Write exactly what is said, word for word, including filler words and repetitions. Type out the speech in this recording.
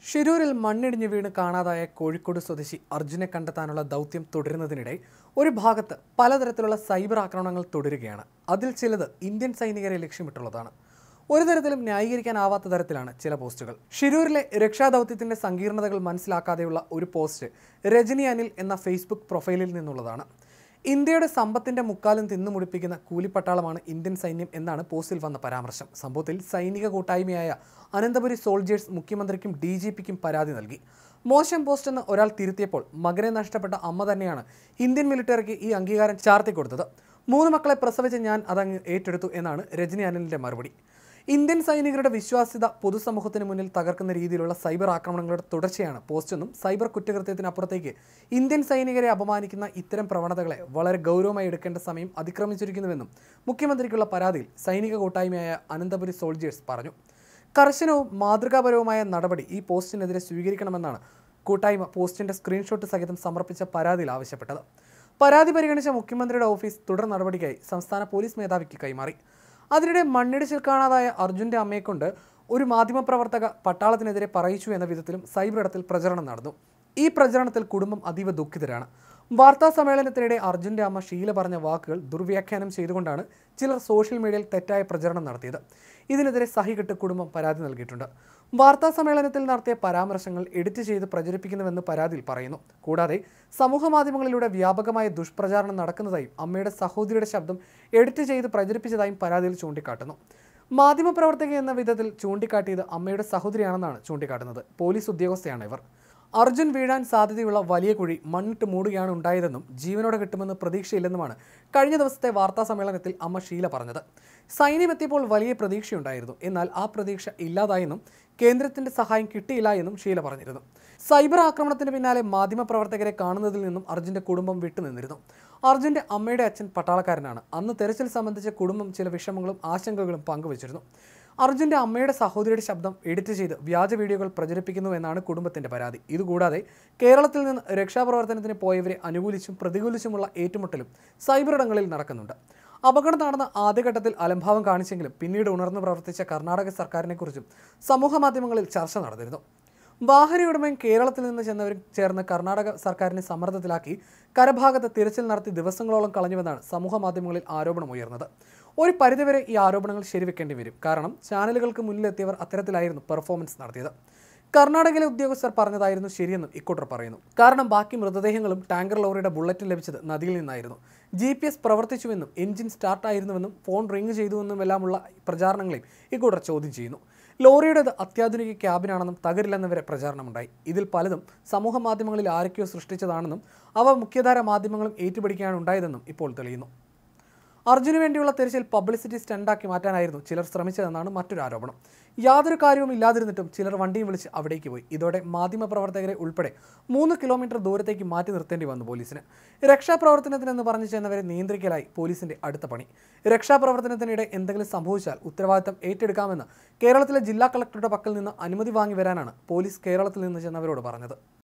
ഷിരൂരിൽ മണ്ണിടിഞ്ഞു വീണ് കാണാതായ കോഴിക്കോട് സ്വദേശി അർജുനെ കണ്ടെത്താനുള്ള ദൗത്യം തുടരുന്നതിനിടെ ഒരു ഭാഗത്ത് പലതരത്തിലുള്ള സൈബർ ആക്രമണങ്ങൾ തുടരുകയാണ്. അതിൽ ചിലത് ഇന്ത്യൻ സൈനികരെ ലക്ഷ്യമിട്ടുള്ളതാണ്. ഒരു തരത്തിലും ന്യായീകരിക്കാനാവാത്ത തരത്തിലാണ് ചില പോസ്റ്റുകൾ. ഷിരൂരിലെ രക്ഷാദൗത്യത്തിന്റെ സങ്കീർണതകൾ മനസ്സിലാക്കാതെയുള്ള ഒരു പോസ്റ്റ് രജനി അനിൽ എന്ന ഫേസ്ബുക്ക് പ്രൊഫൈലിൽ നിന്നുള്ളതാണ്. ഇന്ത്യയുടെ സമ്പത്തിന്റെ മുക്കാലും തിന്നുമുടിപ്പിക്കുന്ന കൂലിപ്പട്ടാളമാണ് ഇന്ത്യൻ സൈന്യം എന്നാണ് പോസ്റ്റിൽ വന്ന പരാമർശം. സംഭവത്തിൽ സൈനിക കൂട്ടായ്മയായ അനന്തപുരി സോൾജേഴ്സ് മുഖ്യമന്ത്രിക്കും ഡി ജി പിക്കും പരാതി നൽകി. മോശം പോസ്റ്റെന്ന് ഒരാൾ തിരുത്തിയപ്പോൾ മകനെ നഷ്ടപ്പെട്ട അമ്മ തന്നെയാണ് ഇന്ത്യൻ മിലിറ്ററിക്ക് ഈ അംഗീകാരം ചാർത്തിക്കൊടുത്തത്. മൂന്ന് മക്കളെ പ്രസവിച്ച ഞാൻ അതങ്ങ് ഏറ്റെടുത്തു എന്നാണ് രജനി അനിലിന്റെ മറുപടി. ഇന്ത്യൻ സൈനികരുടെ വിശ്വാസ്യത പൊതുസമൂഹത്തിന് മുന്നിൽ തകർക്കുന്ന രീതിയിലുള്ള സൈബർ ആക്രമണങ്ങളുടെ തുടർച്ചയാണ് പോസ്റ്റെന്നും സൈബർ കുറ്റകൃത്യത്തിനപ്പുറത്തേക്ക് ഇന്ത്യൻ സൈനികരെ അപമാനിക്കുന്ന ഇത്തരം പ്രവണതകളെ വളരെ ഗൗരവമായി എടുക്കേണ്ട സമയം അതിക്രമിച്ചിരിക്കുന്നുവെന്നും മുഖ്യമന്ത്രിക്കുള്ള പരാതിയിൽ സൈനിക കൂട്ടായ്മയായ അനന്തപുരി സോൾജേഴ്സ് പറഞ്ഞു. കർശനവും മാതൃകാപരവുമായ നടപടി ഈ പോസ്റ്റിനെതിരെ സ്വീകരിക്കണമെന്നാണ് കൂട്ടായ്മ പോസ്റ്റിന്റെ സ്ക്രീൻഷോട്ട് സഹിതം സമർപ്പിച്ച പരാതിയിൽ ആവശ്യപ്പെട്ടത്. പരാതി പരിഗണിച്ച മുഖ്യമന്ത്രിയുടെ ഓഫീസ് തുടർ നടപടിക്കായി സംസ്ഥാന പോലീസ് മേധാവിക്ക് കൈമാറി. അതിനിടെ മണ്ണിടിച്ചിൽ കാണാതായ അർജുന്റെ അമ്മയെക്കൊണ്ട് ഒരു മാധ്യമപ്രവർത്തക പട്ടാളത്തിനെതിരെ പറയിച്ചു എന്ന വിധത്തിലും സൈബർ ഇടത്തിൽ പ്രചരണം നടന്നു. ഈ പ്രചരണത്തിൽ കുടുംബം അതീവ ദുഃഖിതരാണ്. വാർത്താ സമ്മേളനത്തിനിടെ അർജുന്റെ അമ്മ ഷീല പറഞ്ഞ വാക്കുകൾ ദുർവ്യാഖ്യാനം ചെയ്തുകൊണ്ടാണ് ചിലർ സോഷ്യൽ മീഡിയയിൽ തെറ്റായ പ്രചരണം നടത്തിയത്. ഇതിനെതിരെ സഹികെട്ട് കുടുംബം പരാതി നൽകിയിട്ടുണ്ട്. വാർത്താ സമ്മേളനത്തിൽ നടത്തിയ പരാമർശങ്ങൾ എഡിറ്റ് ചെയ്ത് പ്രചരിപ്പിക്കുന്നുവെന്ന് പരാതിയിൽ പറയുന്നു. കൂടാതെ സമൂഹ മാധ്യമങ്ങളിലൂടെ വ്യാപകമായ ദുഷ്പ്രചാരണം നടക്കുന്നതായും അമ്മയുടെ സഹോദരിയുടെ ശബ്ദം എഡിറ്റ് ചെയ്ത് പ്രചരിപ്പിച്ചതായും പരാതിയിൽ ചൂണ്ടിക്കാട്ടുന്നു. മാധ്യമപ്രവർത്തക എന്ന വിധത്തിൽ ചൂണ്ടിക്കാട്ടിയത് അമ്മയുടെ സഹോദരിയാണെന്നാണ് ചൂണ്ടിക്കാട്ടുന്നത്. പോലീസ് ഉദ്യോഗസ്ഥയാണ് ഇവർ. അർജുൻ വീഴാൻ സാധ്യതയുള്ള വലിയ കുഴി മണ്ണിട്ട് മൂടുകയാണ് ഉണ്ടായതെന്നും ജീവനോടെ കിട്ടുമെന്ന് പ്രതീക്ഷയില്ലെന്നുമാണ് കഴിഞ്ഞ ദിവസത്തെ വാർത്താ സമ്മേളനത്തിൽ അമ്മ ഷീല പറഞ്ഞത്. സൈന്യം എത്തിയപ്പോൾ വലിയ പ്രതീക്ഷയുണ്ടായിരുന്നു, എന്നാൽ ആ പ്രതീക്ഷ ഇല്ലാതായെന്നും കേന്ദ്രത്തിന്റെ സഹായം കിട്ടിയില്ല എന്നും ഷീല പറഞ്ഞിരുന്നു. സൈബർ ആക്രമണത്തിന് പിന്നാലെ മാധ്യമപ്രവർത്തകരെ കാണുന്നതിൽ നിന്നും അർജുന്റെ കുടുംബം വിട്ടുനിന്നിരുന്നു. അർജുന്റെ അമ്മയുടെ അച്ഛൻ പട്ടാളക്കാരനാണ്. അന്ന് തെരച്ചിൽ സംബന്ധിച്ച് കുടുംബം ചില വിഷമങ്ങളും ആശങ്കകളും പങ്കുവച്ചിരുന്നു. അർജുന്റെ അമ്മയുടെ സഹോദരിയുടെ ശബ്ദം എഡിറ്റ് ചെയ്ത് വ്യാജ വീഡിയോകൾ പ്രചരിപ്പിക്കുന്നുവെന്നാണ് കുടുംബത്തിന്റെ പരാതി. ഇതുകൂടാതെ കേരളത്തിൽ നിന്ന് രക്ഷാപ്രവർത്തനത്തിന് പോയവരെ അനുകൂലിച്ചും പ്രതികൂലിച്ചുമുള്ള ഏറ്റുമുട്ടലും സൈബർ ഇടങ്ങളിൽ നടക്കുന്നുണ്ട്. അപകടം നടന്ന ആദ്യഘട്ടത്തിൽ അലംഭാവം കാണിച്ചെങ്കിലും പിന്നീട് ഉണർന്നു പ്രവർത്തിച്ച കർണാടക സർക്കാരിനെക്കുറിച്ചും സമൂഹ മാധ്യമങ്ങളിൽ ചർച്ച നടന്നിരുന്നു. വാഹനയുടമയും കേരളത്തിൽ നിന്ന് ചെന്നവരും ചേർന്ന് കർണാടക സർക്കാരിനെ സമ്മർദ്ദത്തിലാക്കി കരഭാഗത്ത് തിരച്ചിൽ നടത്തി ദിവസങ്ങളോളം കളഞ്ഞുവെന്നാണ് സമൂഹ മാധ്യമങ്ങളിൽ ആരോപണം ഉയർന്നത്. ഒരു പരിധിവരെ ഈ ആരോപണങ്ങൾ ശരിവെക്കേണ്ടി വരും. കാരണം ചാനലുകൾക്ക് മുന്നിലെത്തിയവർ അത്തരത്തിലായിരുന്നു പെർഫോമൻസ് നടത്തിയത്. കർണാടകയിലെ ഉദ്യോഗസ്ഥർ പറഞ്ഞതായിരുന്നു ശരിയെന്നും ഇക്കൂട്ടർ പറയുന്നു. കാരണം ബാക്കി മൃതദേഹങ്ങളും ടാങ്കർ ലോറിയുടെ ബുള്ളറ്റും ലഭിച്ചത് നദിയിൽ നിന്നായിരുന്നു. ജി പി എസ് പ്രവർത്തിച്ചുവെന്നും എഞ്ചിൻ സ്റ്റാർട്ടായിരുന്നുവെന്നും ഫോൺ റിംഗ് ചെയ്തുവെന്നുമെല്ലാമുള്ള പ്രചാരണങ്ങളെയും ഇക്കൂട്ടർ ചോദ്യം ചെയ്യുന്നു. ലോറിയുടേത് അത്യാധുനിക ക്യാബിനാണെന്നും തകരില്ലെന്ന് വരെ പ്രചാരണമുണ്ടായി. ഇതിൽ പലതും സമൂഹ മാധ്യമങ്ങളിൽ ആരൊക്കെയോ സൃഷ്ടിച്ചതാണെന്നും അവ മുഖ്യധാര മാധ്യമങ്ങളും ഏറ്റുപിടിക്കുകയാണ് ഉണ്ടായതെന്നും ഇപ്പോൾ തെളിയുന്നു. അർജുന് വേണ്ടിയുള്ള തെരച്ചിൽ പബ്ലിസിറ്റി സ്റ്റണ്ടാക്കി മാറ്റാനായിരുന്നു ചിലർ ശ്രമിച്ചതെന്നാണ് മറ്റൊരു ആരോപണം. യാതൊരു കാര്യവും ഇല്ലാതിരുന്നിട്ടും ചിലർ വണ്ടിയും വിളിച്ച് അവിടേക്ക് പോയി. ഇതോടെ മാധ്യമപ്രവർത്തകരെ ഉൾപ്പെടെ മൂന്ന് കിലോമീറ്റർ ദൂരത്തേക്ക് മാറ്റി നിർത്തേണ്ടി വന്നു പോലീസിന്. രക്ഷാപ്രവർത്തനത്തിനെന്ന് പറഞ്ഞു ചെന്നവരെ നിയന്ത്രിക്കലായി പോലീസിന്റെ അടുത്ത പണി. രക്ഷാപ്രവർത്തനത്തിനിടെ എന്തെങ്കിലും സംഭവിച്ചാൽ ഉത്തരവാദിത്തം ഏറ്റെടുക്കാമെന്ന് കേരളത്തിലെ ജില്ലാ കളക്ടറുടെ പക്കൽ നിന്ന് അനുമതി വാങ്ങി വരാനാണ് പോലീസ് കേരളത്തിൽ നിന്ന് ചെന്നവരോട് പറഞ്ഞത്.